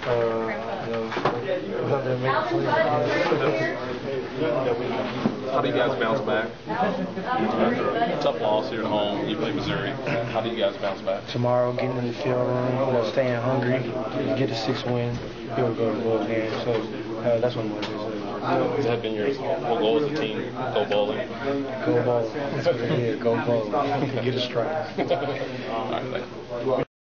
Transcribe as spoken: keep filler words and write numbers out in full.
Uh, you know, we have to make How do you guys bounce back? After a tough loss here at home, you play Missouri. How do you guys bounce back? Tomorrow, getting in the field room, you know, staying hungry, get the six win, be able to go to the bowl game. So uh, that's what motivates us. Has that been your whole goal as a team? Go bowling? Go bowling. That's what it is. Go bowling. Get a strike. All right, thank you.